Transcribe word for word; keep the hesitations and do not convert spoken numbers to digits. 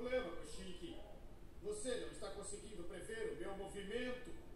problema, Koshiki. Você não está conseguindo prever o meu movimento.